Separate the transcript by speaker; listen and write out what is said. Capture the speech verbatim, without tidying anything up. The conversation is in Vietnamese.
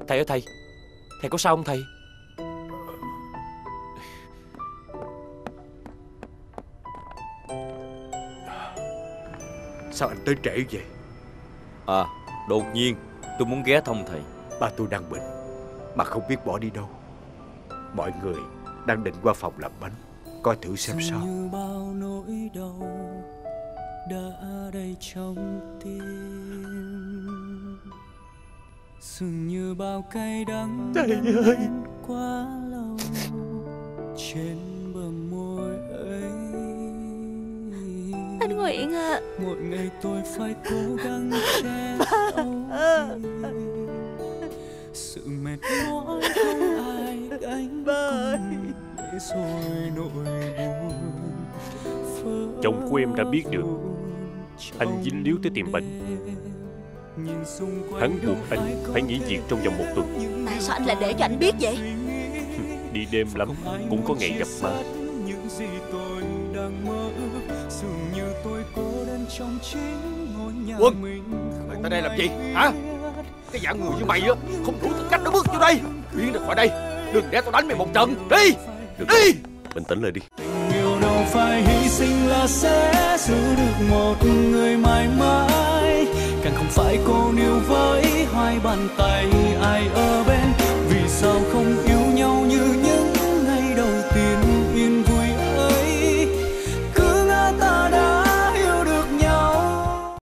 Speaker 1: Thầy ơi thầy, thầy có sao không thầy?
Speaker 2: Sao anh tới trễ vậy?
Speaker 3: À, đột nhiên tôi muốn ghé thăm thầy.
Speaker 2: Ba tôi đang bệnh mà không biết bỏ đi đâu. Mọi người đang định qua phòng làm bánh, coi thử xem sao.
Speaker 4: Như bao nỗi đau đã đầy trong tim, dường như bao cay đắng
Speaker 2: Thầy ơi,
Speaker 4: quá lâu trên bờ môi ấy.
Speaker 5: Anh Nguyện à,
Speaker 4: một ngày tôi phải cố gắng che giấu sự mệt mỏi không ai gánh cùng, để rồi nỗi buồn.
Speaker 6: Chồng của em đã biết được anh dính líu tới tìm bệnh. Hắn buộc anh phải nghỉ việc trong vòng một tuần.
Speaker 5: tại sao anh lại để cho anh biết vậy?
Speaker 6: Đi đêm lắm cũng có ngày gặp ma.
Speaker 2: Quân, mày tới đây làm gì hả? Cái dạng người như mày á không đủ tư cách để bước vô đây. Biến ra khỏi đây, đừng để tao đánh mày một trận. Đi,
Speaker 6: Được
Speaker 2: đi.
Speaker 6: rồi, bình tĩnh lại đi.
Speaker 4: Yêu đâu phải hy sinh là sẽ giữ được một người mãi mãi, càng không phải cô níu với hai bàn tay ai ở bên. Vì sao không yêu